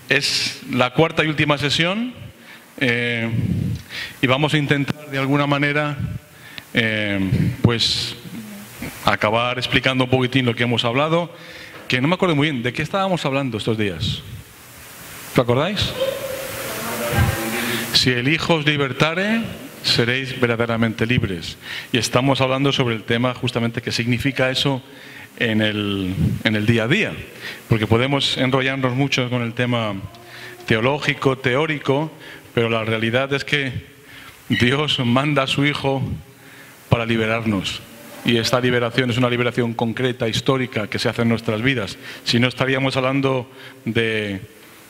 Es la cuarta y última sesión y vamos a intentar de alguna manera pues acabar explicando un poquitín lo que hemos hablado, que no me acuerdo muy bien, ¿de qué estábamos hablando estos días? ¿Lo acordáis? Si el Hijo os libertare, seréis verdaderamente libres. Y estamos hablando sobre el tema justamente qué significa eso en el día a día. Porque podemos enrollarnos mucho con el tema teológico, teórico, pero la realidad es que Dios manda a su Hijo para liberarnos. Y esta liberación es una liberación concreta, histórica, que se hace en nuestras vidas. Si no, estaríamos hablando de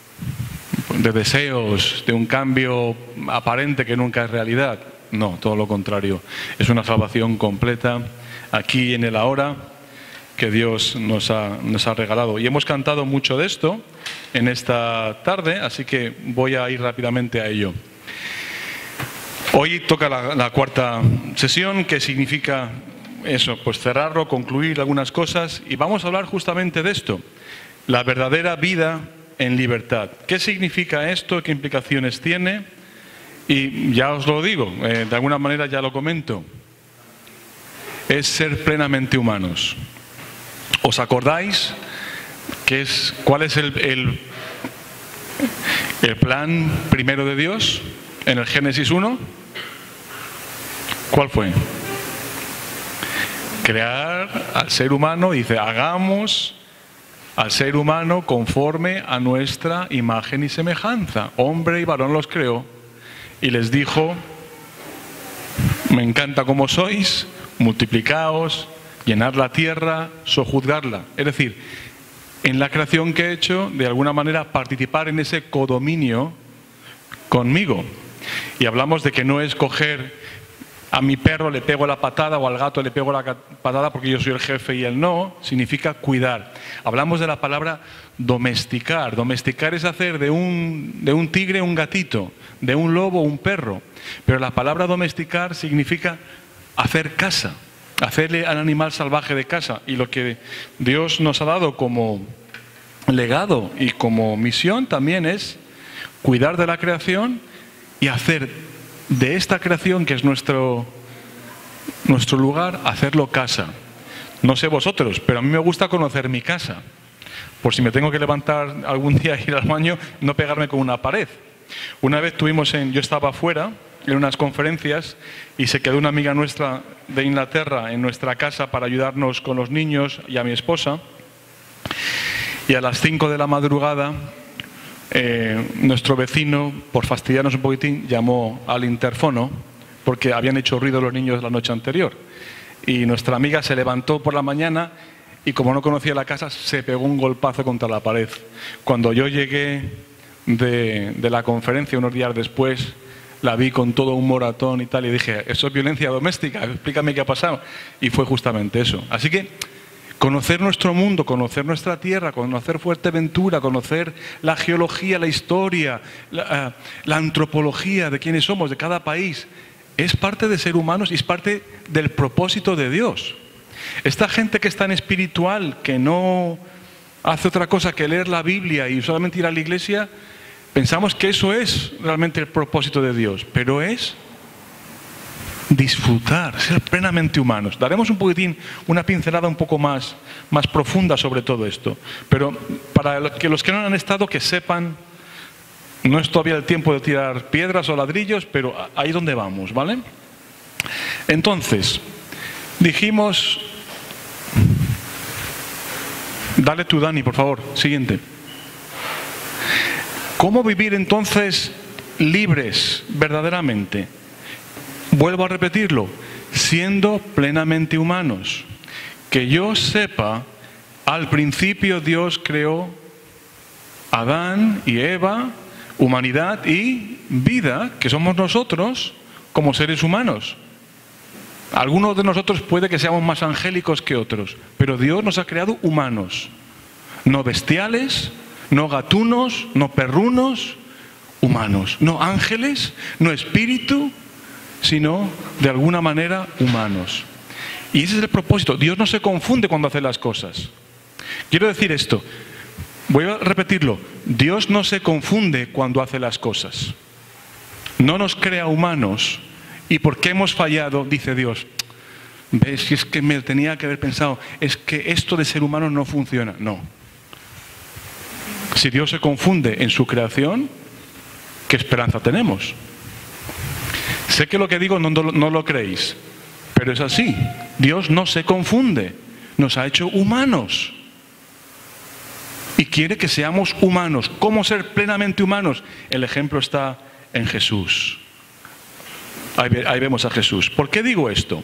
deseos, de un cambio aparente que nunca es realidad. No, todo lo contrario. Es una salvación completa aquí y en el ahora que Dios nos ha regalado. Y hemos cantado mucho de esto en esta tarde, así que voy a ir rápidamente a ello. Hoy toca la cuarta sesión, que significa eso, pues cerrarlo, concluir algunas cosas, y vamos a hablar justamente de esto, la verdadera vida en libertad. ¿Qué significa esto? ¿Qué implicaciones tiene? Y ya os lo digo, de alguna manera ya lo comento, es ser plenamente humanos. ¿Os acordáis cuál es el plan primero de Dios en el Génesis 1? ¿Cuál fue? Crear al ser humano, dice, hagamos al ser humano conforme a nuestra imagen y semejanza. Hombre y varón los creó y les dijo, me encanta como sois, multiplicaos, llenad la tierra, sojuzgarla. Es decir, en la creación que he hecho, de alguna manera participar en ese codominio conmigo. Y hablamos de que no es coger a mi perro le pego la patada o al gato le pego la patada porque yo soy el jefe y él no, significa cuidar. Hablamos de la palabra domesticar. Domesticar es hacer de un tigre un gatito, de un lobo un perro. Pero la palabra domesticar significa hacer casa, hacerle al animal salvaje de casa. Y lo que Dios nos ha dado como legado y como misión también es cuidar de la creación y hacer de esta creación, que es nuestro lugar, hacerlo casa. No sé vosotros, pero a mí me gusta conocer mi casa. Por si me tengo que levantar algún día e ir al baño, no pegarme con una pared. Una vez yo estaba afuera en unas conferencias y se quedó una amiga nuestra de Inglaterra en nuestra casa para ayudarnos con los niños y a mi esposa. Y a las 5 de la madrugada nuestro vecino, por fastidiarnos un poquitín, llamó al interfono porque habían hecho ruido los niños la noche anterior. Y nuestra amiga se levantó por la mañana y, como no conocía la casa, se pegó un golpazo contra la pared. Cuando yo llegué de la conferencia unos días después, la vi con todo un moratón y tal, y dije, ¿eso es violencia doméstica? Explícame qué ha pasado. Y fue justamente eso. Así que conocer nuestro mundo, conocer nuestra tierra, conocer Fuerteventura, conocer la geología, la historia, la antropología de quiénes somos, de cada país, es parte de ser humanos y es parte del propósito de Dios. Esta gente que es tan espiritual, que no hace otra cosa que leer la Biblia y solamente ir a la iglesia, pensamos que eso es realmente el propósito de Dios, pero es disfrutar, ser plenamente humanos. Daremos un poquitín, una pincelada un poco más profunda sobre todo esto. Pero para los que no han estado, que sepan, no es todavía el tiempo de tirar piedras o ladrillos, pero ahí es donde vamos, ¿vale? Entonces, dijimos, dale tú, Dani, por favor, siguiente. ¿Cómo vivir entonces libres verdaderamente? Vuelvo a repetirlo, siendo plenamente humanos. Que yo sepa, al principio Dios creó a Adán y Eva, humanidad y vida, que somos nosotros como seres humanos. Algunos de nosotros puede que seamos más angélicos que otros, pero Dios nos ha creado humanos, no bestiales, no gatunos, no perrunos, humanos, no ángeles, no espíritu, sino de alguna manera humanos. Y ese es el propósito. Dios no se confunde cuando hace las cosas. Quiero decir esto, Voy a repetirlo. Dios no se confunde cuando hace las cosas. No nos crea humanos y porque hemos fallado, dice Dios, ves, si es que me tenía que haber pensado, es que esto de ser humano no funciona. No. Si Dios se confunde en su creación, ¿qué esperanza tenemos? Sé que lo que digo no lo creéis, pero es así. Dios no se confunde. Nos ha hecho humanos. Y quiere que seamos humanos. ¿Cómo ser plenamente humanos? El ejemplo está en Jesús. Ahí vemos a Jesús. ¿Por qué digo esto?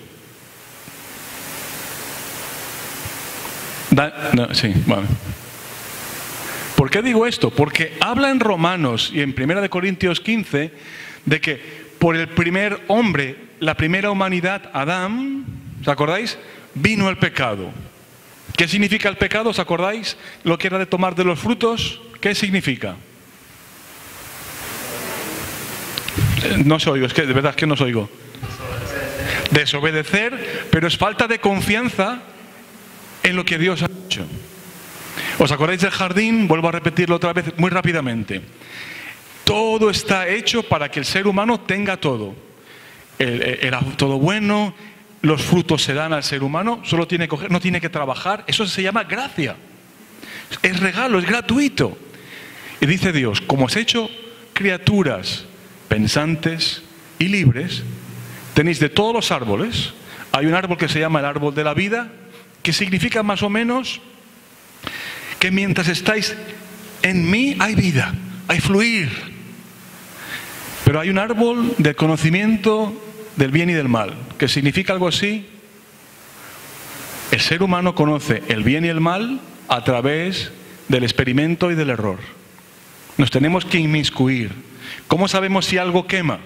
Sí, vale. ¿Por qué digo esto? Porque habla en Romanos y en 1 Corintios 15 de que por el primer hombre, la primera humanidad, Adán, ¿os acordáis? Vino el pecado. ¿Qué significa el pecado? ¿Os acordáis? Lo que era de tomar de los frutos. ¿Qué significa? No os oigo, es que de verdad es que no os oigo. Desobedecer, pero es falta de confianza en lo que Dios ha hecho. ¿Os acordáis del jardín? Vuelvo a repetirlo otra vez muy rápidamente. Todo está hecho para que el ser humano tenga todo. Era todo bueno. Los frutos se dan al ser humano, solo tiene que coger, no tiene que trabajar. Eso se llama gracia. Es regalo, es gratuito. Y dice Dios, como os he hecho criaturas pensantes y libres, tenéis de todos los árboles. Hay un árbol que se llama el árbol de la vida, que significa más o menos que mientras estáis en mí hay vida, hay fluir. Pero hay un árbol del conocimiento del bien y del mal, que significa algo así. El ser humano conoce el bien y el mal a través del experimento y del error. Nos tenemos que inmiscuir. ¿Cómo sabemos si algo quema?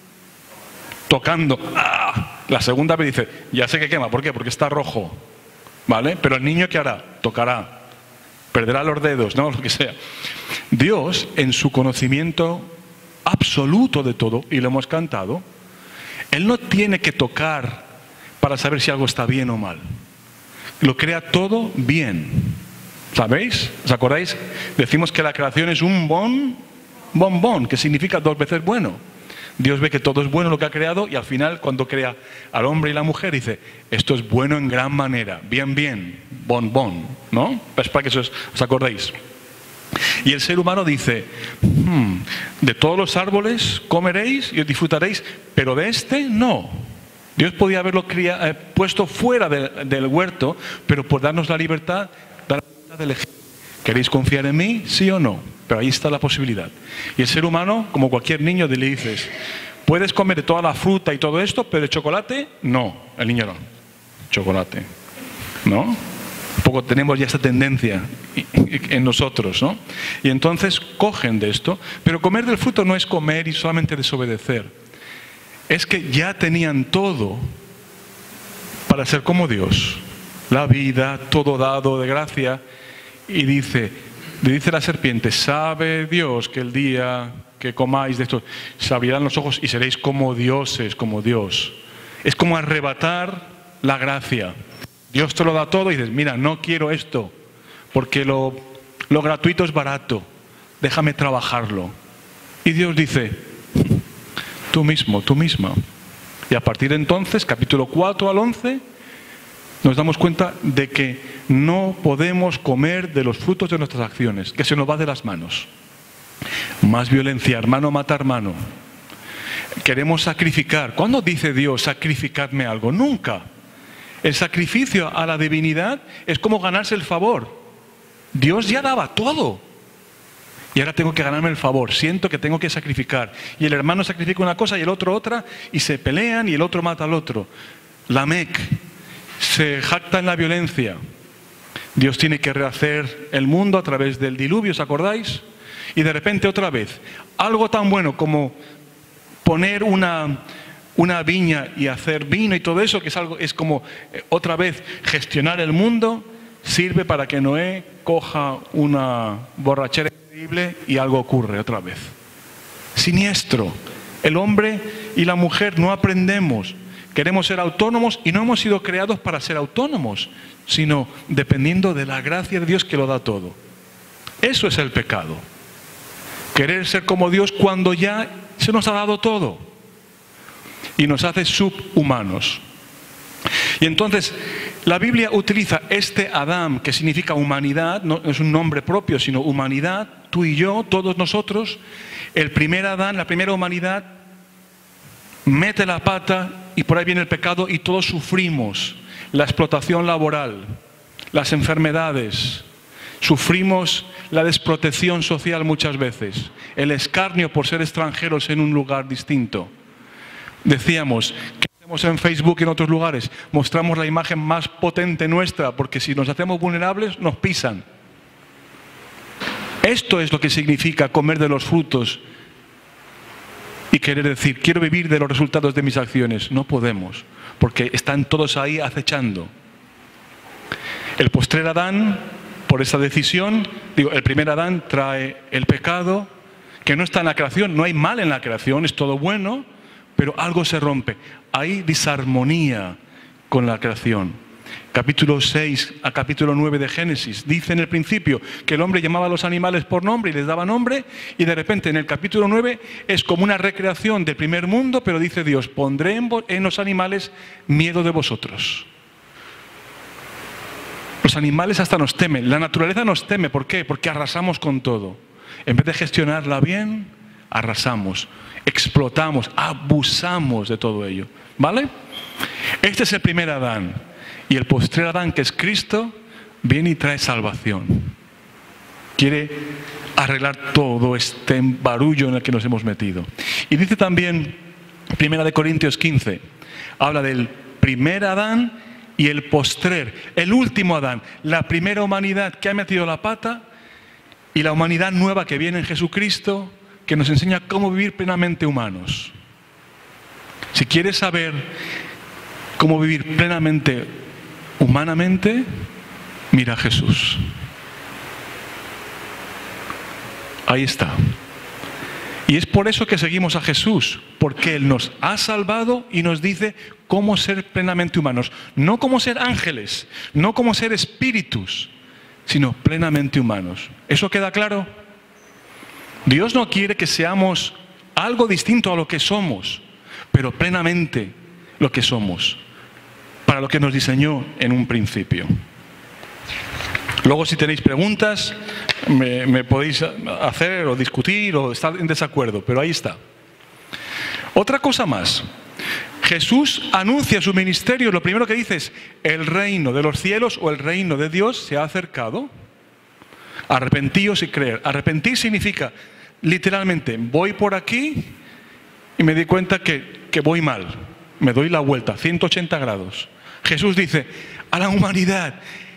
Tocando. ¡Ah! La segunda vez dice, ya sé que quema. ¿Por qué? Porque está rojo. ¿Vale? Pero el niño, ¿qué hará? Tocará. Perderá los dedos, ¿no? Lo que sea. Dios, en su conocimiento absoluto de todo, y lo hemos cantado, Él no tiene que tocar para saber si algo está bien o mal. Lo crea todo bien. ¿Sabéis? ¿Os acordáis? Decimos que la creación es un bombón, que significa 2 veces bueno. Dios ve que todo es bueno lo que ha creado y al final cuando crea al hombre y la mujer dice, esto es bueno en gran manera, bien, bon, ¿no? Es para que os acordéis. Y el ser humano dice, de todos los árboles comeréis y os disfrutaréis, pero de este no. Dios podía haberlo puesto fuera del huerto, pero por darnos la libertad de elegir. ¿Queréis confiar en mí? ¿Sí o no? Pero ahí está la posibilidad. Y el ser humano, como cualquier niño, le dices, puedes comer de toda la fruta y todo esto, pero el chocolate, no. El niño no. Chocolate. ¿No? Un poco tenemos ya esta tendencia en nosotros, ¿no? Y entonces cogen de esto, pero comer del fruto no es comer y solamente desobedecer. Es que ya tenían todo para ser como Dios. La vida, todo dado de gracia. Y dice la serpiente, sabe Dios que el día que comáis de esto, se abrirán los ojos y seréis como dioses, como Dios. Es como arrebatar la gracia. Dios te lo da todo y dices, mira, no quiero esto, porque lo gratuito es barato, déjame trabajarlo. Y Dios dice, tú mismo, tú misma. Y a partir de entonces, capítulo 4 al 11, nos damos cuenta de que no podemos comer de los frutos de nuestras acciones, que se nos va de las manos. Más violencia, hermano mata hermano. Queremos sacrificar. ¿Cuándo dice Dios, sacrificadme algo? Nunca. El sacrificio a la divinidad es como ganarse el favor. Dios ya daba todo. Y ahora tengo que ganarme el favor. Siento que tengo que sacrificar. Y el hermano sacrifica una cosa y el otro otra, y se pelean y el otro mata al otro. Lamec se jacta en la violencia. Dios tiene que rehacer el mundo a través del diluvio, ¿os acordáis? Y de repente otra vez, algo tan bueno como poner una viña y hacer vino y todo eso, que es como otra vez gestionar el mundo, sirve para que Noé coja una borrachera increíble y algo ocurre otra vez. Siniestro. El hombre y la mujer no aprendemos. Queremos ser autónomos y no hemos sido creados para ser autónomos, sino dependiendo de la gracia de Dios que lo da todo. Eso es el pecado. Querer ser como Dios cuando ya se nos ha dado todo y nos hace subhumanos. Y entonces la Biblia utiliza este Adán, que significa humanidad, no es un nombre propio, sino humanidad, tú y yo, todos nosotros. El primer Adán, la primera humanidad, mete la pata y por ahí viene el pecado y todos sufrimos la explotación laboral, las enfermedades, sufrimos la desprotección social muchas veces, el escarnio por ser extranjeros en un lugar distinto. Decíamos que hacemos en Facebook y en otros lugares, mostramos la imagen más potente nuestra, porque si nos hacemos vulnerables nos pisan. Esto es lo que significa comer de los frutos y querer decir, quiero vivir de los resultados de mis acciones. No podemos, porque están todos ahí acechando. El postrer Adán, por esa decisión, el primer Adán trae el pecado, que no está en la creación, no hay mal en la creación, es todo bueno, pero algo se rompe. Hay disarmonía con la creación. Capítulo 6 a capítulo 9 de Génesis, dice en el principio que el hombre llamaba a los animales por nombre y les daba nombre, y de repente en el capítulo 9 es como una recreación del primer mundo, pero dice Dios, pondré en los animales miedo de vosotros. Los animales hasta nos temen, la naturaleza nos teme, ¿por qué? Porque arrasamos con todo. En vez de gestionarla bien, arrasamos, explotamos, abusamos de todo ello, ¿vale? Este es el primer Adán. Y el postrer Adán, que es Cristo, viene y trae salvación. Quiere arreglar todo este barullo en el que nos hemos metido. Y dice también, 1 Corintios 15, habla del primer Adán y el postrer, el último Adán, la primera humanidad que ha metido la pata y la humanidad nueva que viene en Jesucristo, que nos enseña cómo vivir plenamente humanos. Si quieres saber cómo vivir plenamente humanamente, mira a Jesús. Ahí está. Y es por eso que seguimos a Jesús, porque Él nos ha salvado y nos dice cómo ser plenamente humanos. No como ser ángeles, no como ser espíritus, sino plenamente humanos. ¿Eso queda claro? Dios no quiere que seamos algo distinto a lo que somos, pero plenamente lo que somos, para lo que nos diseñó en un principio. Luego, si tenéis preguntas, me podéis hacer o discutir o estar en desacuerdo, pero ahí está. Otra cosa más. Jesús anuncia su ministerio, lo primero que dice es, el reino de los cielos o el reino de Dios se ha acercado. Arrepentíos y creer. Arrepentir significa, literalmente, voy por aquí y me di cuenta que voy mal. Me doy la vuelta, 180 grados. Jesús dice, a la humanidad,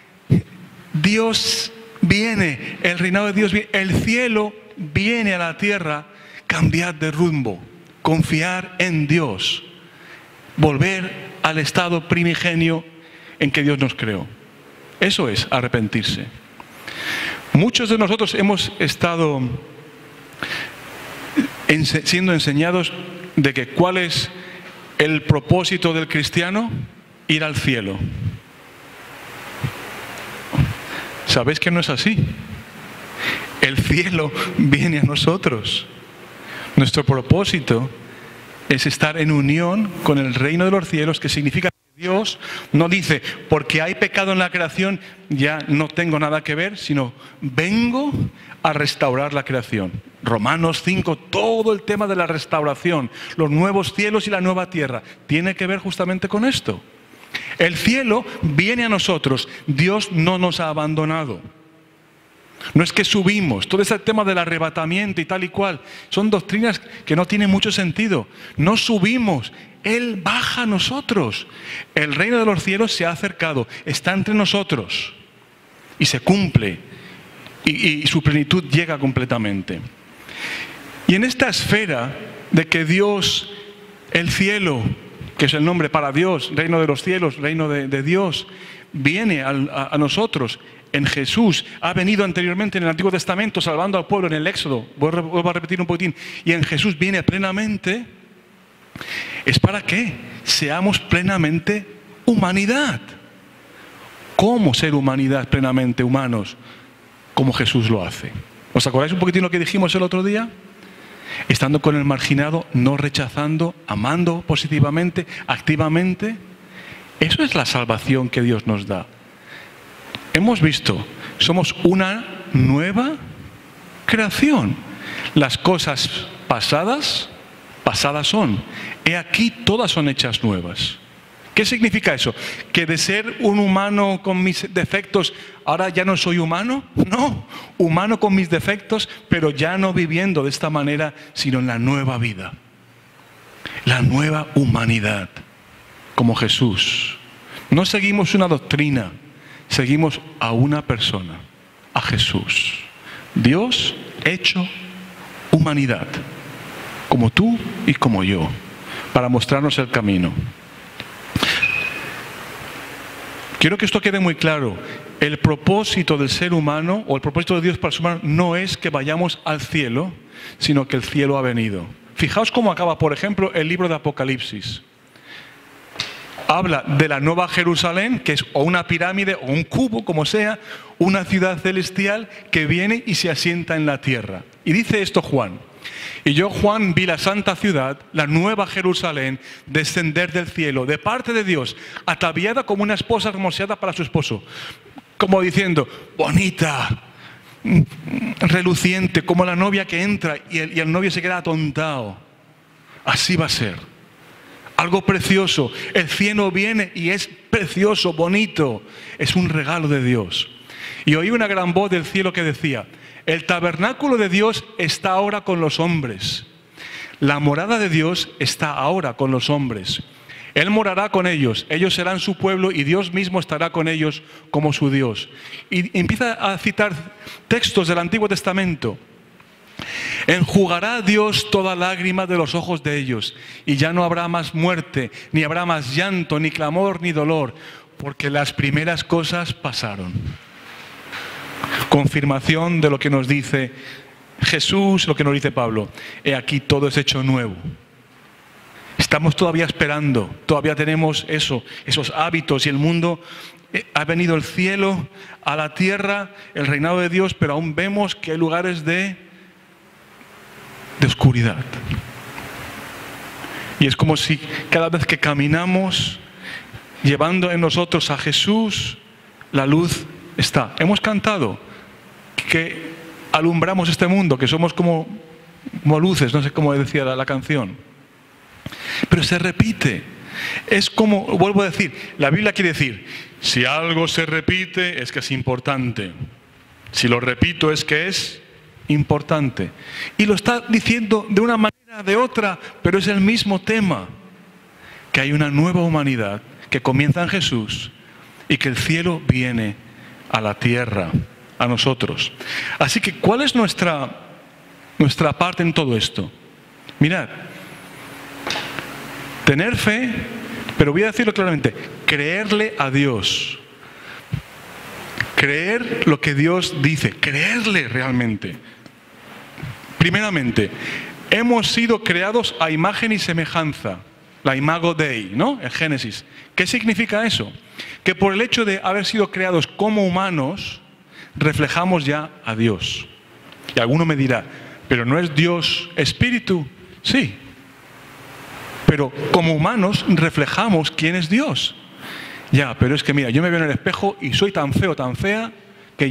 Dios viene, el reinado de Dios viene, el cielo viene a la tierra, cambiar de rumbo, confiar en Dios, volver al estado primigenio en que Dios nos creó. Eso es arrepentirse. Muchos de nosotros hemos estado siendo enseñados de que cuál es el propósito del cristiano, ir al cielo. ¿Sabéis que no es así? El cielo viene a nosotros. Nuestro propósito es estar en unión con el reino de los cielos, que significa que Dios no dice, porque hay pecado en la creación, ya no tengo nada que ver, sino vengo a restaurar la creación. Romanos 5, todo el tema de la restauración, los nuevos cielos y la nueva tierra, tiene que ver justamente con esto. El cielo viene a nosotros, Dios no nos ha abandonado. No es que subimos, todo ese tema del arrebatamiento y tal y cual, son doctrinas que no tienen mucho sentido. No subimos, Él baja a nosotros. El reino de los cielos se ha acercado, está entre nosotros y se cumple y su plenitud llega completamente. Y en esta esfera de que Dios, el cielo, que es el nombre para Dios, reino de los cielos, reino de Dios, viene a nosotros en Jesús, ha venido anteriormente en el Antiguo Testamento salvando al pueblo en el Éxodo, vuelvo a repetir un poquitín, y en Jesús viene plenamente, es para que seamos plenamente humanidad. ¿Cómo ser humanidad plenamente humanos? como Jesús lo hace. ¿Os acordáis un poquitín lo que dijimos el otro día? Estando con el marginado, no rechazando, amando positivamente, activamente. Eso es la salvación que Dios nos da. Hemos visto, somos una nueva creación. Las cosas pasadas, pasadas son. He aquí, todas son hechas nuevas. ¿Qué significa eso? ¿Que de ser un humano con mis defectos, ahora ya no soy humano? No, humano con mis defectos, pero ya no viviendo de esta manera, sino en la nueva vida. La nueva humanidad, como Jesús. No seguimos una doctrina, seguimos a una persona, a Jesús. Dios hecho humanidad, como tú y como yo, para mostrarnos el camino. Quiero que esto quede muy claro. El propósito del ser humano, o el propósito de Dios para el ser humano, no es que vayamos al cielo, sino que el cielo ha venido. Fijaos cómo acaba, por ejemplo, el libro de Apocalipsis. Habla de la nueva Jerusalén, que es o una pirámide o un cubo, como sea, una ciudad celestial que viene y se asienta en la tierra. Y dice esto Juan: y yo, Juan, vi la santa ciudad, la nueva Jerusalén, descender del cielo, de parte de Dios, ataviada como una esposa hermoseada para su esposo. Como diciendo, bonita, reluciente, como la novia que entra y el novio se queda atontado. Así va a ser. Algo precioso. El cielo viene y es precioso, bonito. Es un regalo de Dios. Y oí una gran voz del cielo que decía: el tabernáculo de Dios está ahora con los hombres. La morada de Dios está ahora con los hombres. Él morará con ellos, ellos serán su pueblo y Dios mismo estará con ellos como su Dios. Y empieza a citar textos del Antiguo Testamento. Enjugará Dios toda lágrima de los ojos de ellos, y ya no habrá más muerte, ni habrá más llanto, ni clamor, ni dolor, porque las primeras cosas pasaron. Confirmación de lo que nos dice Jesús, lo que nos dice Pablo. He aquí, todo es hecho nuevo. Estamos todavía esperando, todavía tenemos esos hábitos, y el mundo, ha venido el cielo a la tierra, el reinado de Dios, pero aún vemos que hay lugares de oscuridad. Y es como si cada vez que caminamos llevando en nosotros a Jesús, la luz está. Hemos cantado que alumbramos este mundo, que somos como luces, no sé cómo decía la canción. Pero se repite. Es como, vuelvo a decir, la Biblia quiere decir, si algo se repite es que es importante. Si lo repito es que es importante. Y lo está diciendo de una manera, de otra, pero es el mismo tema. Que hay una nueva humanidad que comienza en Jesús y que el cielo viene a la tierra, a nosotros. Así que, ¿cuál es nuestra parte en todo esto? Mirad, tener fe, pero voy a decirlo claramente, creerle a Dios. Creer lo que Dios dice, creerle realmente. Primeramente, hemos sido creados a imagen y semejanza, la imago Dei, ¿no? En Génesis. ¿Qué significa eso? Que por el hecho de haber sido creados como humanos, reflejamos ya a Dios. Y alguno me dirá, ¿pero no es Dios espíritu? Sí. Pero como humanos reflejamos quién es Dios. Ya, pero es que mira, yo me veo en el espejo y soy tan feo, tan fea, que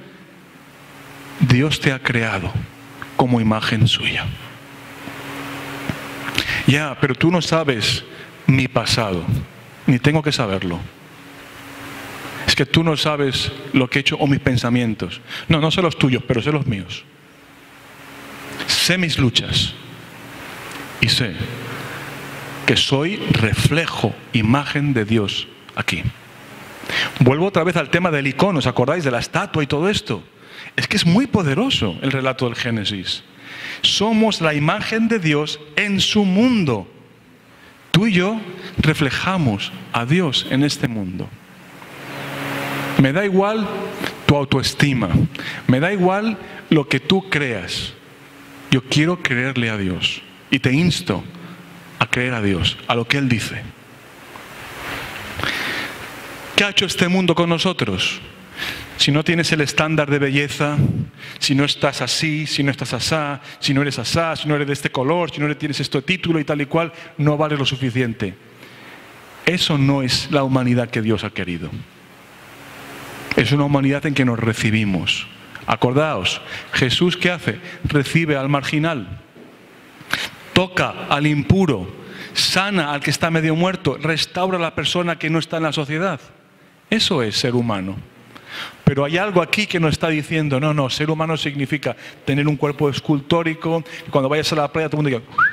Dios te ha creado como imagen suya. Ya, pero tú no sabes mi pasado, ni tengo que saberlo. Es que tú no sabes lo que he hecho o mis pensamientos. No sé los tuyos, pero sé los míos. Sé mis luchas y sé que soy reflejo, imagen de Dios aquí. Vuelvo otra vez al tema del icono, ¿os acordáis de la estatua y todo esto? Es que es muy poderoso el relato del Génesis. Somos la imagen de Dios en su mundo. Tú y yo reflejamos a Dios en este mundo. Me da igual tu autoestima, me da igual lo que tú creas. Yo quiero creerle a Dios y te insto a creer a Dios, a lo que Él dice. ¿Qué ha hecho este mundo con nosotros? si no tienes el estándar de belleza, si no estás así, si no estás asá, si no eres asá, si no eres de este color, si no tienes este título y tal y cual, no vales lo suficiente. Eso no es la humanidad que Dios ha querido. Es una humanidad en que nos recibimos. Acordaos, Jesús, ¿qué hace? Recibe al marginal, toca al impuro, sana al que está medio muerto, restaura a la persona que no está en la sociedad. Eso es ser humano. Pero hay algo aquí que nos está diciendo, no, ser humano significa tener un cuerpo escultórico, cuando vayas a la playa todo el mundo diga...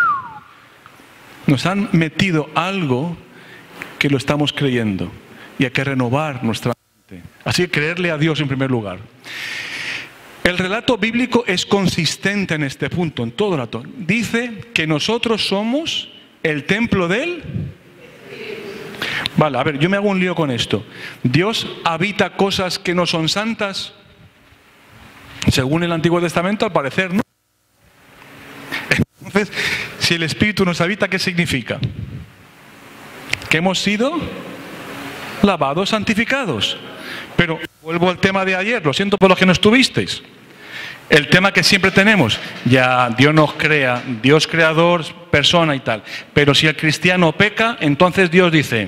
Nos han metido algo que lo estamos creyendo y hay que renovar nuestra mente. Así que creerle a Dios en primer lugar. El relato bíblico es consistente en este punto, en todo el relato. Dice que nosotros somos el templo de Él. Vale, a ver, yo me hago un lío con esto. ¿Dios habita cosas que no son santas? Según el Antiguo Testamento, al parecer no. Entonces, si el Espíritu nos habita, ¿qué significa? Que hemos sido lavados, santificados. Pero vuelvo al tema de ayer, lo siento por los que no estuvisteis. El tema que siempre tenemos, ya Dios nos crea, Dios creador, persona y tal. Pero si el cristiano peca, entonces Dios dice,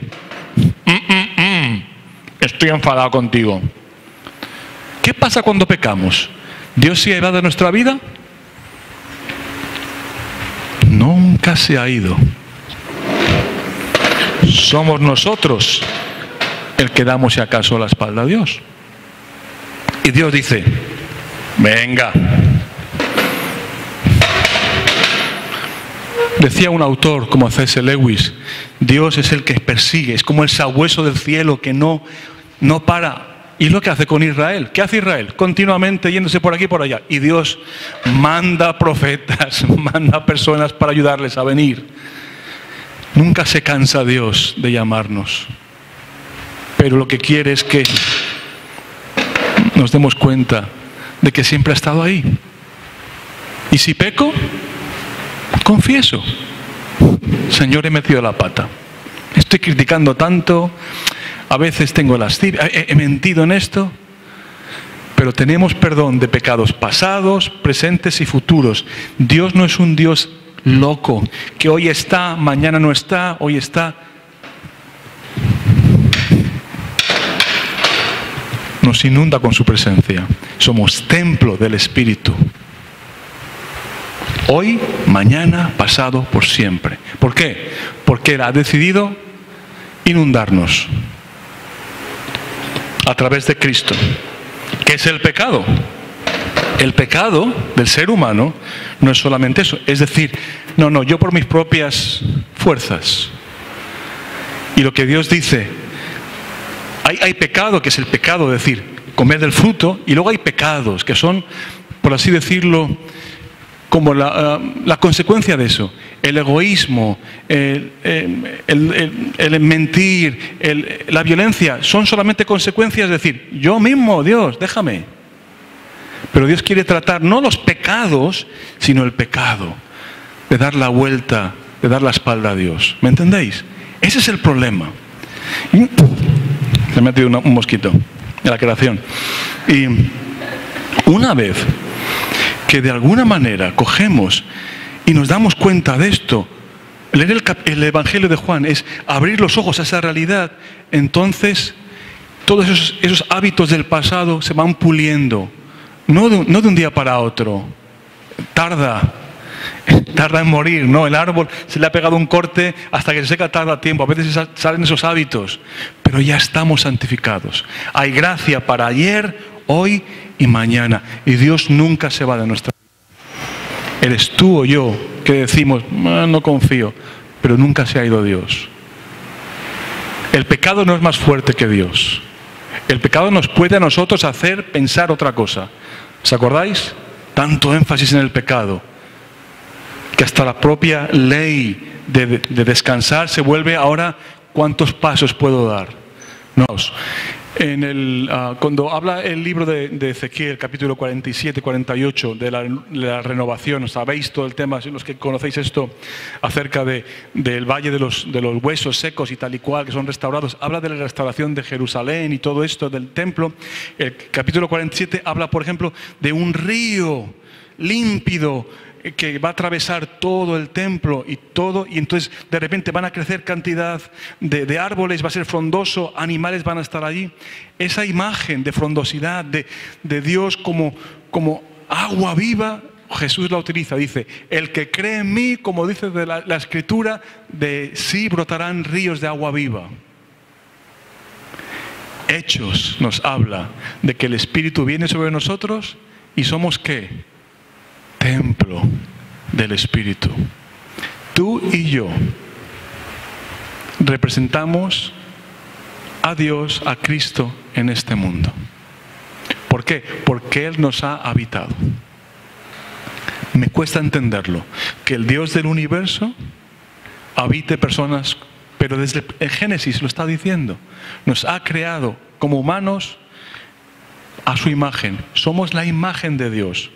estoy enfadado contigo. ¿Qué pasa cuando pecamos? ¿Dios se ha ido de nuestra vida? Nunca se ha ido. Somos nosotros el que damos si acaso la espalda a Dios. Y Dios dice, venga. Decía un autor como C.S. Lewis, Dios es el que persigue, es como el sabueso del cielo que no para. Y es lo que hace con Israel. ¿Qué hace Israel? Continuamente yéndose por aquí y por allá. Y Dios manda profetas, manda personas para ayudarles a venir. Nunca se cansa Dios de llamarnos. Pero lo que quiere es que nos demos cuenta de que siempre ha estado ahí. Y si peco, confieso. Señor, he metido la pata. Estoy criticando tanto. A veces tengo lascivia, he mentido en esto. Pero tenemos perdón de pecados pasados, presentes y futuros. Dios no es un Dios loco, que hoy está, mañana no está, hoy está. Nos inunda con su presencia. Somos templo del Espíritu. Hoy, mañana, pasado, por siempre. ¿Por qué? Porque Él ha decidido inundarnos a través de Cristo. ¿Qué es el pecado? El pecado del ser humano no es solamente eso. Es decir, no, yo por mis propias fuerzas. Y lo que Dios dice, hay pecado que es el pecado, es decir, comer del fruto, y luego hay pecados que son, por así decirlo, como la consecuencia de eso. El egoísmo, el mentir, la violencia, son solamente consecuencias, es decir, yo mismo, Dios, déjame. Pero Dios quiere tratar no los pecados, sino el pecado, de dar la vuelta, de dar la espalda a Dios. ¿Me entendéis? Ese es el problema. Se me ha metido un mosquito en la creación. Y una vez que de alguna manera cogemos y nos damos cuenta de esto, leer el Evangelio de Juan es abrir los ojos a esa realidad, entonces todos esos hábitos del pasado se van puliendo, no de un día para otro, tarda en morir, ¿no? El árbol se le ha pegado un corte, hasta que se seca tarda tiempo, a veces salen esos hábitos, pero ya estamos santificados. Hay gracia para ayer, hoy y mañana, y Dios nunca se va de nuestra vida. Eres tú o yo que decimos, no confío, pero nunca se ha ido Dios. El pecado no es más fuerte que Dios. El pecado nos puede a nosotros hacer pensar otra cosa. ¿Os acordáis? Tanto énfasis en el pecado, que hasta la propia ley de descansar se vuelve ahora, ¿cuántos pasos puedo dar? No. Cuando habla el libro de Ezequiel, capítulo 47, 48, de la renovación, sabéis todo el tema, los que conocéis esto, acerca del valle de los huesos secos y tal y cual, que son restaurados, habla de la restauración de Jerusalén y todo esto del templo. El capítulo 47 habla, por ejemplo, de un río límpido que va a atravesar todo el templo y entonces de repente van a crecer cantidad de árboles, va a ser frondoso, animales van a estar allí. Esa imagen de frondosidad, de Dios como agua viva, Jesús la utiliza, dice, el que cree en mí, como dice la Escritura, de sí brotarán ríos de agua viva. Hechos nos habla de que el Espíritu viene sobre nosotros y somos ¿qué? Templo del Espíritu. Tú y yo representamos a Dios, a Cristo en este mundo. ¿Por qué? Porque Él nos ha habitado. Me cuesta entenderlo, que el Dios del universo habite personas, pero desde el Génesis lo está diciendo. Nos ha creado como humanos a su imagen. Somos la imagen de Dios.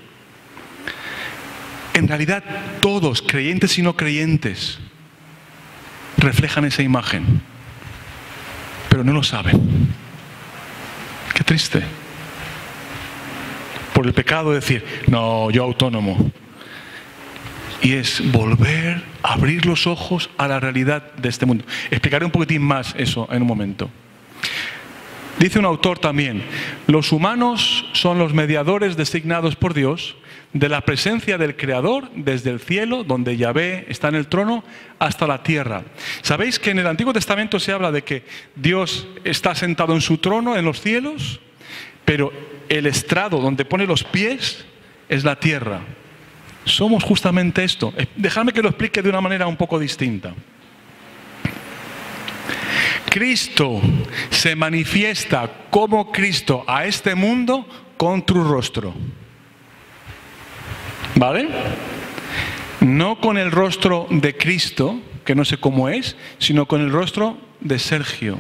En realidad todos, creyentes y no creyentes, reflejan esa imagen, pero no lo saben. Qué triste. Por el pecado decir, no, yo autónomo. Y es volver a abrir los ojos a la realidad de este mundo. Explicaré un poquitín más eso en un momento. Dice un autor también, los humanos son los mediadores designados por Dios de la presencia del Creador desde el cielo, donde Yahvé está en el trono, hasta la tierra. ¿Sabéis que en el Antiguo Testamento se habla de que Dios está sentado en su trono en los cielos, pero el estrado donde pone los pies es la tierra? Somos justamente esto. Dejadme que lo explique de una manera un poco distinta. Cristo se manifiesta como Cristo a este mundo con tu rostro. ¿Vale? No con el rostro de Cristo, que no sé cómo es, sino con el rostro de Sergio,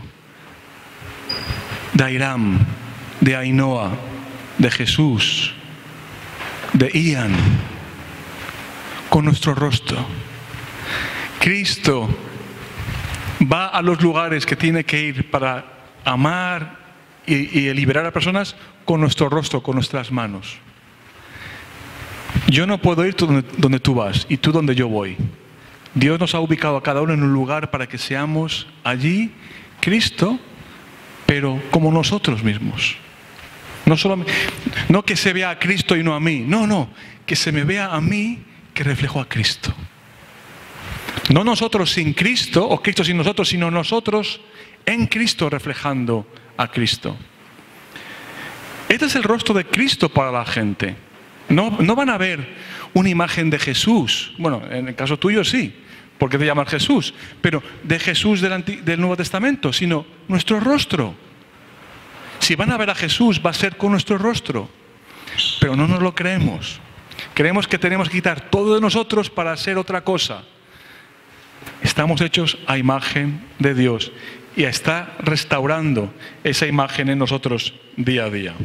de Airam, de Ainhoa, de Jesús, de Ian, con nuestro rostro. Cristo va a los lugares que tiene que ir para amar y liberar a personas con nuestro rostro, con nuestras manos. Yo no puedo ir donde tú vas y tú donde yo voy. Dios nos ha ubicado a cada uno en un lugar para que seamos allí Cristo, pero como nosotros mismos. No que se vea a Cristo y no a mí. No, que se me vea a mí que reflejo a Cristo. No nosotros sin Cristo o Cristo sin nosotros, sino nosotros en Cristo reflejando a Cristo. Este es el rostro de Cristo para la gente. No van a ver una imagen de Jesús. Bueno, en el caso tuyo sí, porque te llamas Jesús. Pero de Jesús del Nuevo Testamento, sino nuestro rostro. Si van a ver a Jesús, va a ser con nuestro rostro. Pero no nos lo creemos. Creemos que tenemos que quitar todo de nosotros para ser otra cosa. Estamos hechos a imagen de Dios y está restaurando esa imagen en nosotros día a día.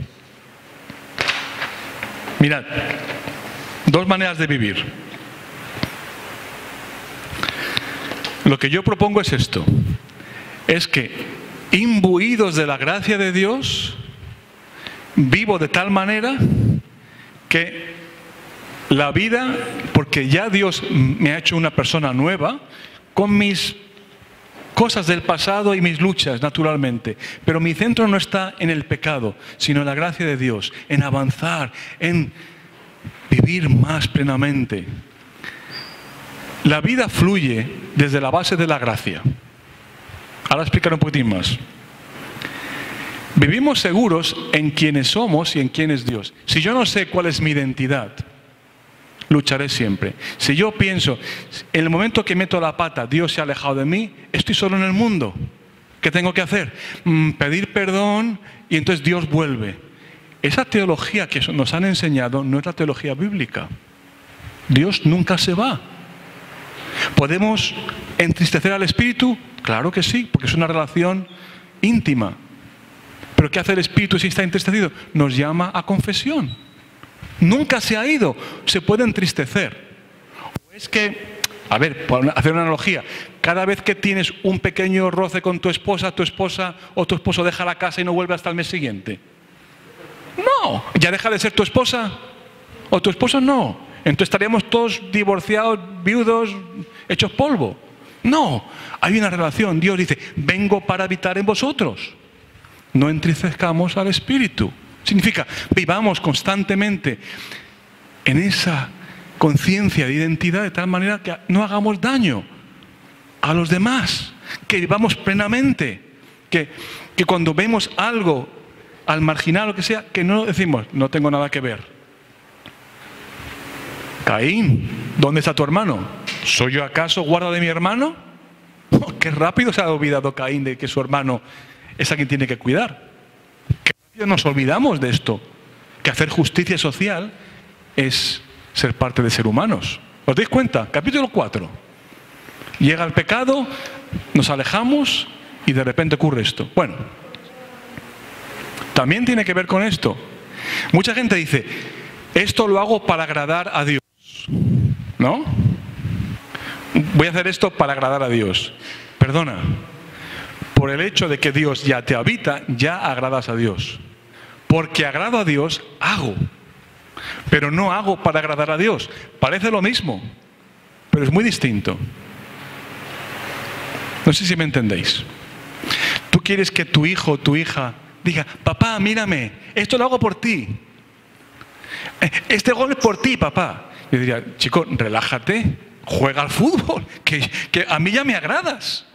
Mirad, dos maneras de vivir. Lo que yo propongo es esto, es que imbuidos de la gracia de Dios, vivo de tal manera que la vida, porque ya Dios me ha hecho una persona nueva, con mis cosas del pasado y mis luchas, naturalmente. Pero mi centro no está en el pecado, sino en la gracia de Dios, en avanzar, en vivir más plenamente. La vida fluye desde la base de la gracia. Ahora explicaré un poquitín más. Vivimos seguros en quiénes somos y en quién es Dios. Si yo no sé cuál es mi identidad, lucharé siempre. Si yo pienso, en el momento que meto la pata, Dios se ha alejado de mí, estoy solo en el mundo. ¿Qué tengo que hacer? Pedir perdón y entonces Dios vuelve. Esa teología que nos han enseñado no es la teología bíblica. Dios nunca se va. ¿Podemos entristecer al Espíritu? Claro que sí, porque es una relación íntima. Pero Pero ¿qué hace el Espíritu si está entristecido? Nos llama a confesión. Nunca se ha ido, se puede entristecer. O es que, a ver, por hacer una analogía, cada vez que tienes un pequeño roce con tu esposa o tu esposo deja la casa y no vuelve hasta el mes siguiente. No, ya deja de ser tu esposa o tu esposo no. Entonces estaríamos todos divorciados, viudos, hechos polvo. No, hay una relación. Dios dice, vengo para habitar en vosotros. No entristezcamos al Espíritu. Significa, vivamos constantemente en esa conciencia de identidad de tal manera que no hagamos daño a los demás, que vivamos plenamente, que cuando vemos algo al marginal o lo que sea, que no decimos, no tengo nada que ver. Caín, ¿dónde está tu hermano? ¿Soy yo acaso guarda de mi hermano? Oh, qué rápido se ha olvidado Caín de que su hermano es a quien tiene que cuidar. Qué rápido nos olvidamos de esto, que hacer justicia social es ser parte de ser humanos. ¿Os dais cuenta? Capítulo 4. Llega el pecado, nos alejamos y de repente ocurre esto. Bueno, también tiene que ver con esto. Mucha gente dice, esto lo hago para agradar a Dios. ¿No? Voy a hacer esto para agradar a Dios. Perdona, por el hecho de que Dios ya te habita, ya agradas a Dios. Porque agrado a Dios, hago. Pero no hago para agradar a Dios. Parece lo mismo, pero es muy distinto. No sé si me entendéis. Tú quieres que tu hijo o tu hija diga, papá, mírame, esto lo hago por ti. Este gol es por ti, papá. Yo diría, chico, relájate, juega al fútbol, que a mí ya me agradas.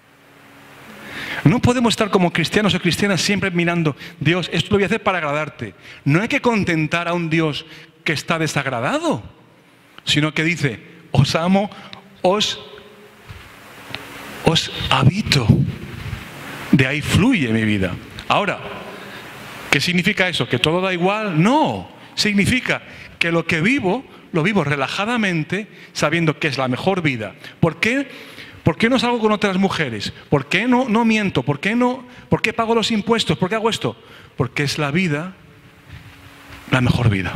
No podemos estar como cristianos o cristianas siempre mirando, Dios, esto lo voy a hacer para agradarte. No hay que contentar a un Dios que está desagradado, sino que dice, os amo, os habito. De ahí fluye mi vida. Ahora, ¿qué significa eso? ¿Que todo da igual? No. Significa que lo que vivo, lo vivo relajadamente, sabiendo que es la mejor vida. ¿Por qué no salgo con otras mujeres? ¿Por qué no miento? ¿Por qué pago los impuestos? ¿Por qué hago esto? Porque es la vida, la mejor vida.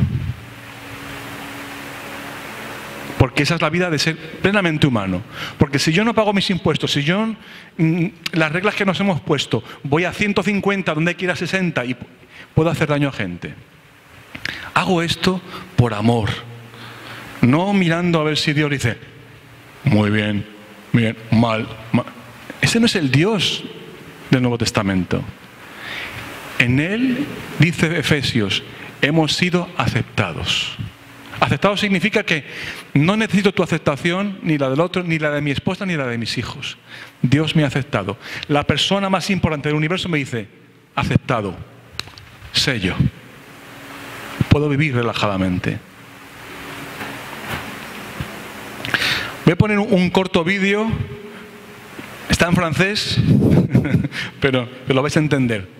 Porque esa es la vida de ser plenamente humano. Porque si yo no pago mis impuestos, si yo, las reglas que nos hemos puesto, voy a 150 donde hay que ir a 60 y puedo hacer daño a gente. Hago esto por amor. No mirando a ver si Dios dice, muy bien, bien, mal. Ese no es el Dios del Nuevo Testamento. En Él, dice Efesios, hemos sido aceptados. Aceptado significa que no necesito tu aceptación, ni la del otro, ni la de mi esposa, ni la de mis hijos. Dios me ha aceptado. La persona más importante del universo me dice, aceptado, sello. Puedo vivir relajadamente. Voy a poner un corto vídeo. Está en francés, pero lo vais a entender.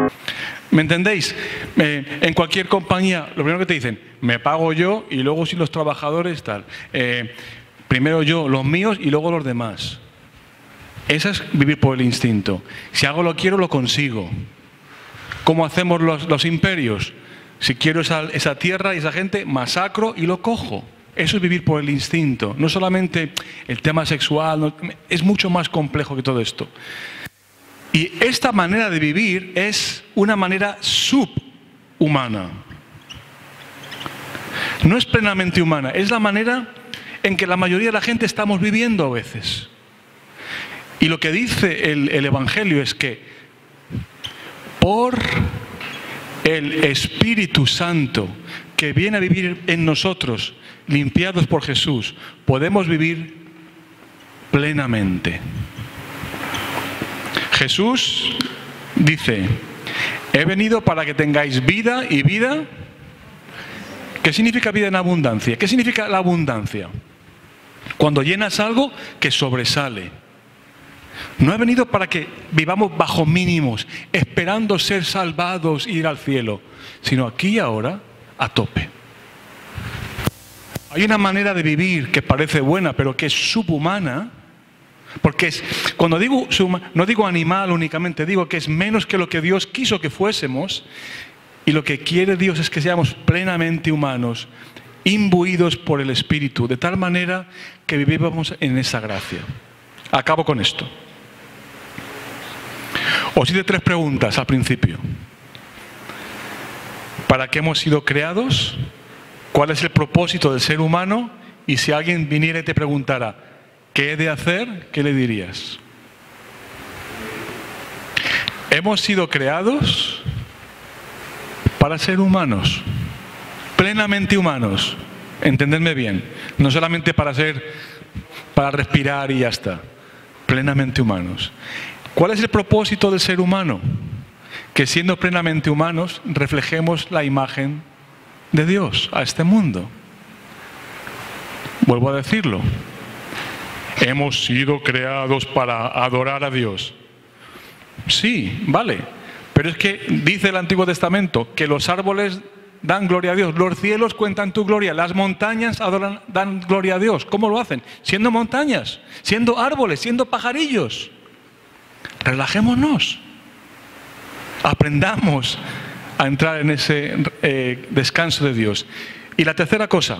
¿Me entendéis? En cualquier compañía, lo primero que te dicen, me pago yo y luego si los trabajadores tal. Primero yo, los míos y luego los demás. Eso es vivir por el instinto. Si algo lo quiero, lo consigo. ¿Cómo hacemos los imperios? Si quiero esa tierra y esa gente, masacro y lo cojo. Eso es vivir por el instinto. No solamente el tema sexual, es mucho más complejo que todo esto. Y esta manera de vivir es una manera subhumana. No es plenamente humana, es la manera en que la mayoría de la gente estamos viviendo a veces. Y lo que dice el Evangelio es que por el Espíritu Santo que viene a vivir en nosotros, limpiados por Jesús, podemos vivir plenamente. Jesús dice, he venido para que tengáis vida y vida. ¿Qué significa vida en abundancia? ¿Qué significa la abundancia? Cuando llenas algo que sobresale. No he venido para que vivamos bajo mínimos, esperando ser salvados e ir al cielo, sino aquí y ahora, a tope. Hay una manera de vivir que parece buena, pero que es subhumana, porque cuando digo no digo animal únicamente, digo que es menos que lo que Dios quiso que fuésemos, y lo que quiere Dios es que seamos plenamente humanos, imbuidos por el Espíritu, de tal manera que vivamos en esa gracia. Acabo con esto. Os hice 3 preguntas al principio. ¿Para qué hemos sido creados? ¿Cuál es el propósito del ser humano? Y si alguien viniera y te preguntara, ¿qué he de hacer? ¿Qué le dirías? Hemos sido creados para ser humanos, plenamente humanos. Entendedme bien, no solamente para respirar y ya está, plenamente humanos. ¿Cuál es el propósito del ser humano? Que siendo plenamente humanos reflejemos la imagen de Dios a este mundo. Vuelvo a decirlo. Hemos sido creados para adorar a Dios. Sí, vale. Pero es que dice el Antiguo Testamento que los árboles dan gloria a Dios, los cielos cuentan tu gloria, las montañas dan gloria a Dios. ¿Cómo lo hacen? Siendo montañas, siendo árboles, siendo pajarillos. Relajémonos. Aprendamos a entrar en ese descanso de Dios. Y la tercera cosa,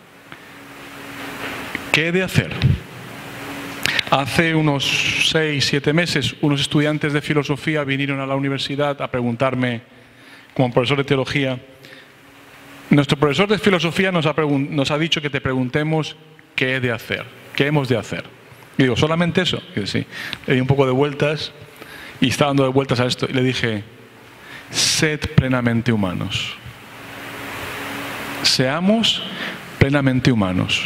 ¿qué he de hacer? Hace unos 6, 7 meses, unos estudiantes de filosofía vinieron a la universidad a preguntarme, como profesor de teología, nuestro profesor de filosofía nos ha dicho que te preguntemos qué he de hacer, qué hemos de hacer. Y digo, ¿solamente eso? Y sí. Le di un poco de vueltas y estaba dando de vueltas a esto y le dije, sed plenamente humanos. Seamos plenamente humanos.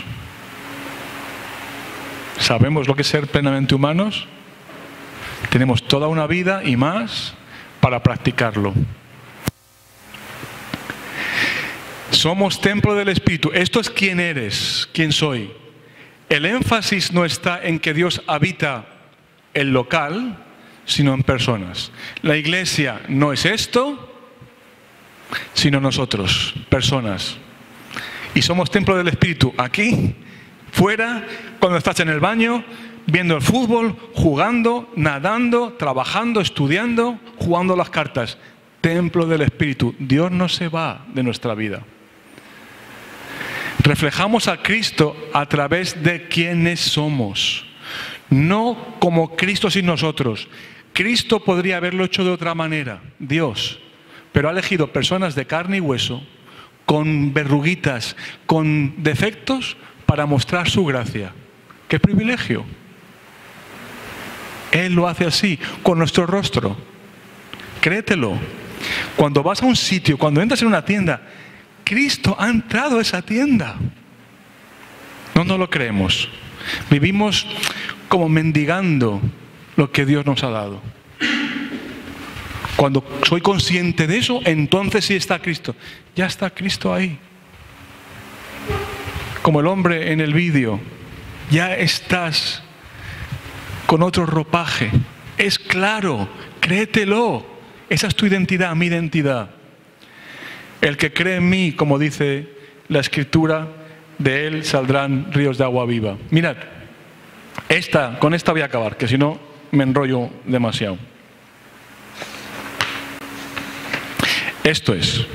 ¿Sabemos lo que es ser plenamente humanos? Tenemos toda una vida y más para practicarlo. Somos templo del Espíritu. Esto es quién eres, quién soy. El énfasis no está en que Dios habita el local, sino en personas. La iglesia no es esto, sino nosotros, personas. Y somos templo del Espíritu aquí, fuera, cuando estás en el baño, viendo el fútbol, jugando, nadando, trabajando, estudiando, jugando las cartas. Templo del Espíritu. Dios no se va de nuestra vida. Reflejamos a Cristo a través de quienes somos. No como Cristo sin nosotros. Cristo podría haberlo hecho de otra manera, Dios. Pero ha elegido personas de carne y hueso, con verruguitas, con defectos, para mostrar su gracia. ¡Qué privilegio! Él lo hace así, con nuestro rostro. Créetelo. Cuando vas a un sitio, cuando entras en una tienda, Cristo ha entrado a esa tienda. No nos lo creemos. Vivimos como mendigando lo que Dios nos ha dado. Cuando soy consciente de eso, entonces sí está Cristo. Ya está Cristo ahí. Como el hombre en el vídeo. Ya estás con otro ropaje. Es claro, créetelo. Esa es tu identidad, mi identidad. El que cree en mí, como dice la Escritura, de él saldrán ríos de agua viva. Mirad, con esta voy a acabar, que si no me enrollo demasiado. Esto es,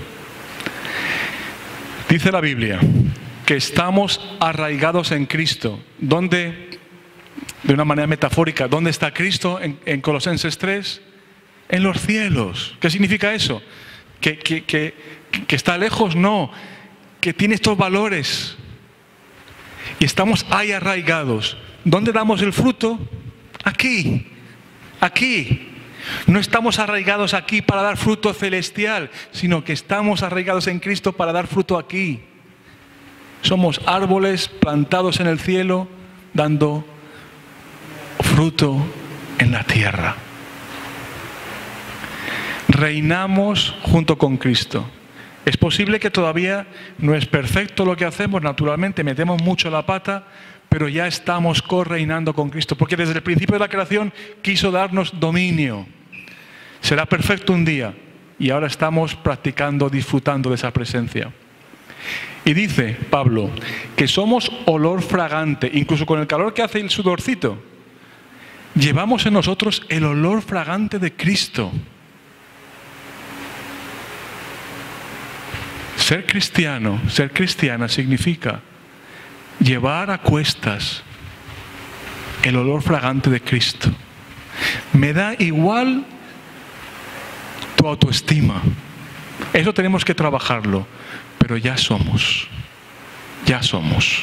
dice la Biblia, que estamos arraigados en Cristo. ¿Dónde? De una manera metafórica, ¿dónde está Cristo en Colosenses 3? En los cielos. ¿Qué significa eso? ¿Que está lejos? No, que tiene estos valores. Y estamos ahí arraigados. ¿Dónde damos el fruto? Aquí, aquí. No estamos arraigados aquí para dar fruto celestial, sino que estamos arraigados en Cristo para dar fruto aquí. Somos árboles plantados en el cielo, dando fruto en la tierra. Reinamos junto con Cristo. Es posible que todavía no es perfecto lo que hacemos, naturalmente metemos mucho la pata, pero ya estamos correinando con Cristo, porque desde el principio de la creación quiso darnos dominio. Será perfecto un día, y ahora estamos practicando, disfrutando de esa presencia. Y dice Pablo que somos olor fragante, incluso con el calor que hace el sudorcito. Llevamos en nosotros el olor fragante de Cristo. Ser cristiano, ser cristiana significa llevar a cuestas el olor fragante de Cristo. Me da igual tu autoestima. Eso tenemos que trabajarlo, pero ya somos. Ya somos.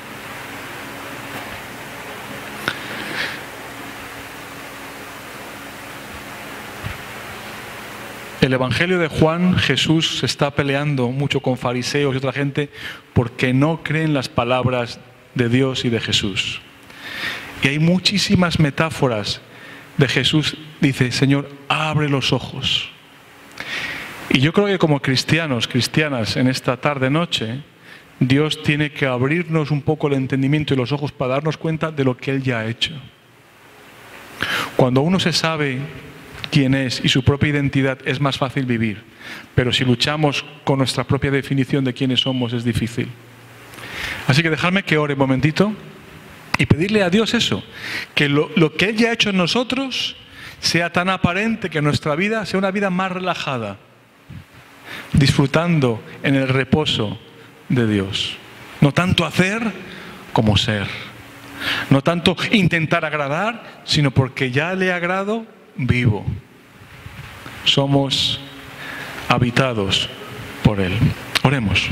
El Evangelio de Juan, Jesús se está peleando mucho con fariseos y otra gente porque no creen las palabras de Dios y de Jesús. Y hay muchísimas metáforas de Jesús. Dice, Señor, abre los ojos. Y yo creo que como cristianos, cristianas, en esta tarde-noche, Dios tiene que abrirnos un poco el entendimiento y los ojos para darnos cuenta de lo que Él ya ha hecho. Cuando uno se sabe quién es y su propia identidad, es más fácil vivir. Pero si luchamos con nuestra propia definición de quiénes somos, es difícil. Así que dejadme que ore un momentito y pedirle a Dios eso, que lo que Él ya ha hecho en nosotros sea tan aparente, que nuestra vida sea una vida más relajada, disfrutando en el reposo de Dios. No tanto hacer como ser. No tanto intentar agradar, sino porque ya le agrado, vivo. Somos habitados por Él. Oremos.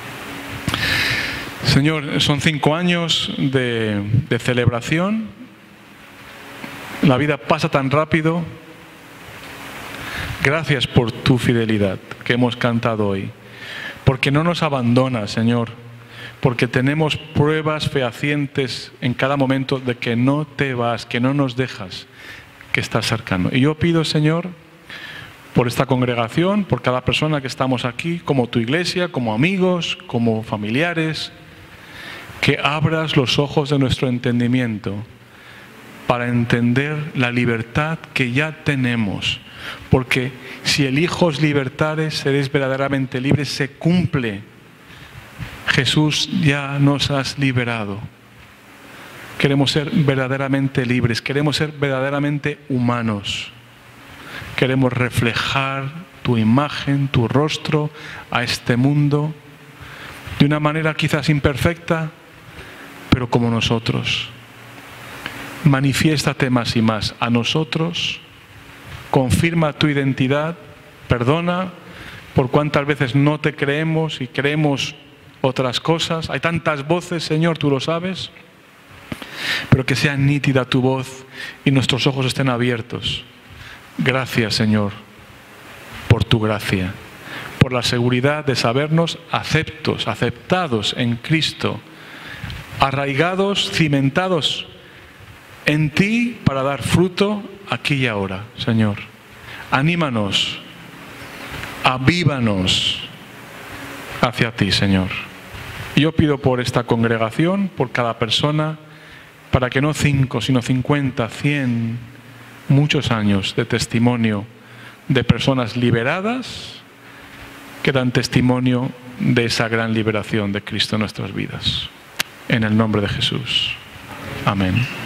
Señor, son 5 años de celebración. La vida pasa tan rápido. Gracias por tu fidelidad que hemos cantado hoy. Porque no nos abandonas, Señor. Porque tenemos pruebas fehacientes en cada momento de que no te vas, que no nos dejas, que estás cercano. Y yo pido, Señor, por esta congregación, por cada persona que estamos aquí, como tu iglesia, como amigos, como familiares, que abras los ojos de nuestro entendimiento para entender la libertad que ya tenemos. Porque si el Hijo os libertare, seréis verdaderamente libres. Se cumple. Jesús, ya nos has liberado. Queremos ser verdaderamente libres. Queremos ser verdaderamente humanos. Queremos reflejar tu imagen, tu rostro a este mundo de una manera quizás imperfecta, pero como nosotros. Manifiéstate más y más a nosotros. Confirma tu identidad, perdona por cuántas veces no te creemos y creemos otras cosas. Hay tantas voces, Señor, tú lo sabes, pero que sea nítida tu voz y nuestros ojos estén abiertos. Gracias, Señor, por tu gracia, por la seguridad de sabernos aceptados en Cristo, arraigados, cimentados en ti para dar fruto aquí y ahora, Señor. Anímanos, avívanos hacia ti, Señor. Y yo pido por esta congregación, por cada persona, para que no 5, sino 50, 100, muchos años de testimonio de personas liberadas que dan testimonio de esa gran liberación de Cristo en nuestras vidas. En el nombre de Jesús. Amén.